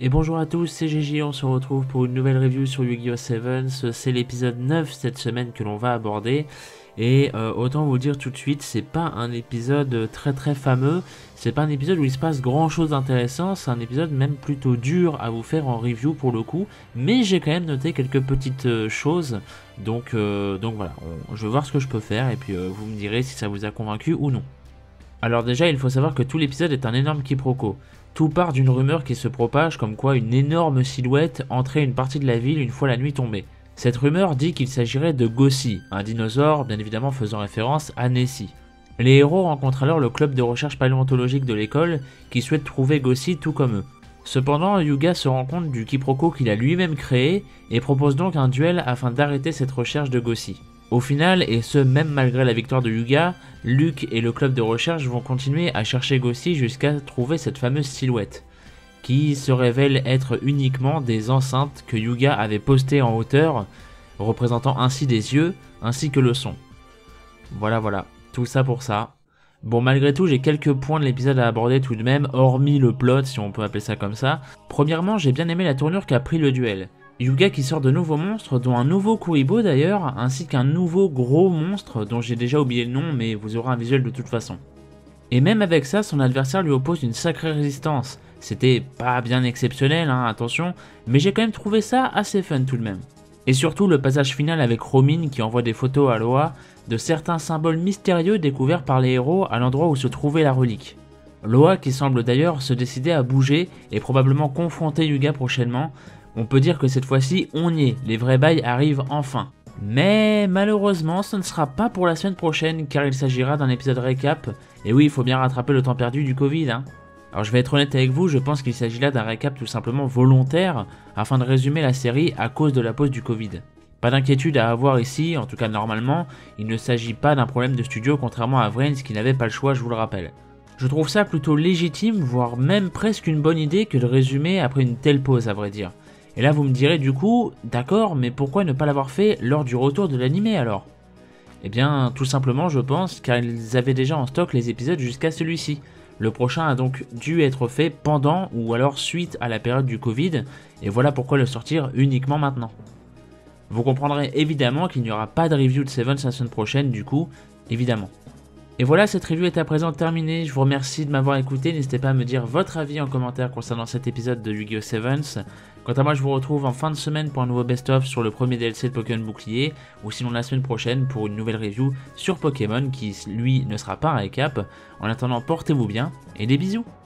Et bonjour à tous, c'est GG, on se retrouve pour une nouvelle review sur Yu-Gi-Oh! Sevens. C'est l'épisode 9 cette semaine que l'on va aborder. Et autant vous dire tout de suite, c'est pas un épisode très fameux, c'est pas un épisode où il se passe grand chose d'intéressant, c'est un épisode même plutôt dur à vous faire en review pour le coup, mais j'ai quand même noté quelques petites choses, donc voilà, je vais voir ce que je peux faire et puis vous me direz si ça vous a convaincu ou non. Alors déjà, il faut savoir que tout l'épisode est un énorme quiproquo. Tout part d'une rumeur qui se propage comme quoi une énorme silhouette entrait une partie de la ville une fois la nuit tombée. Cette rumeur dit qu'il s'agirait de Gossi, un dinosaure bien évidemment faisant référence à Nessie. Les héros rencontrent alors le club de recherche paléontologique de l'école qui souhaite trouver Gossi tout comme eux. Cependant, Yuga se rend compte du quiproquo qu'il a lui-même créé et propose donc un duel afin d'arrêter cette recherche de Gossi. Au final, et ce même malgré la victoire de Yuga, Luke et le club de recherche vont continuer à chercher Gossi jusqu'à trouver cette fameuse silhouette, qui se révèle être uniquement des enceintes que Yuga avait postées en hauteur, représentant ainsi des yeux, ainsi que le son. Voilà, tout ça pour ça. Bon, malgré tout, j'ai quelques points de l'épisode à aborder tout de même, hormis le plot, si on peut appeler ça comme ça. Premièrement, j'ai bien aimé la tournure qu'a pris le duel. Yuga qui sort de nouveaux monstres, dont un nouveau Kuribo d'ailleurs, ainsi qu'un nouveau gros monstre dont j'ai déjà oublié le nom, mais vous aurez un visuel de toute façon. Et même avec ça, son adversaire lui oppose une sacrée résistance. C'était pas bien exceptionnel, hein, attention, mais j'ai quand même trouvé ça assez fun tout de même. Et surtout le passage final avec Romine qui envoie des photos à Loa de certains symboles mystérieux découverts par les héros à l'endroit où se trouvait la relique. Loa qui semble d'ailleurs se décider à bouger et probablement confronter Yuga prochainement. On peut dire que cette fois-ci, on y est, les vrais bails arrivent enfin. Mais malheureusement, ce ne sera pas pour la semaine prochaine car il s'agira d'un épisode récap. Et oui, il faut bien rattraper le temps perdu du Covid, hein. Alors je vais être honnête avec vous, je pense qu'il s'agit là d'un récap tout simplement volontaire afin de résumer la série à cause de la pause du Covid. Pas d'inquiétude à avoir ici, en tout cas normalement, il ne s'agit pas d'un problème de studio contrairement à Vrains qui n'avait pas le choix, je vous le rappelle. Je trouve ça plutôt légitime, voire même presque une bonne idée que de résumer après une telle pause à vrai dire. Et là vous me direz du coup, d'accord, mais pourquoi ne pas l'avoir fait lors du retour de l'animé alors? Eh bien tout simplement je pense car ils avaient déjà en stock les épisodes jusqu'à celui-ci. Le prochain a donc dû être fait pendant ou alors suite à la période du Covid, et voilà pourquoi le sortir uniquement maintenant. Vous comprendrez évidemment qu'il n'y aura pas de review de Sevens la semaine prochaine du coup, évidemment. Et voilà, cette review est à présent terminée, je vous remercie de m'avoir écouté, n'hésitez pas à me dire votre avis en commentaire concernant cet épisode de Yu-Gi-Oh! Sevens. Quant à moi, je vous retrouve en fin de semaine pour un nouveau best-of sur le premier DLC de Pokémon Bouclier, ou sinon la semaine prochaine pour une nouvelle review sur Pokémon qui, lui, ne sera pas un récap. En attendant, portez-vous bien, et des bisous!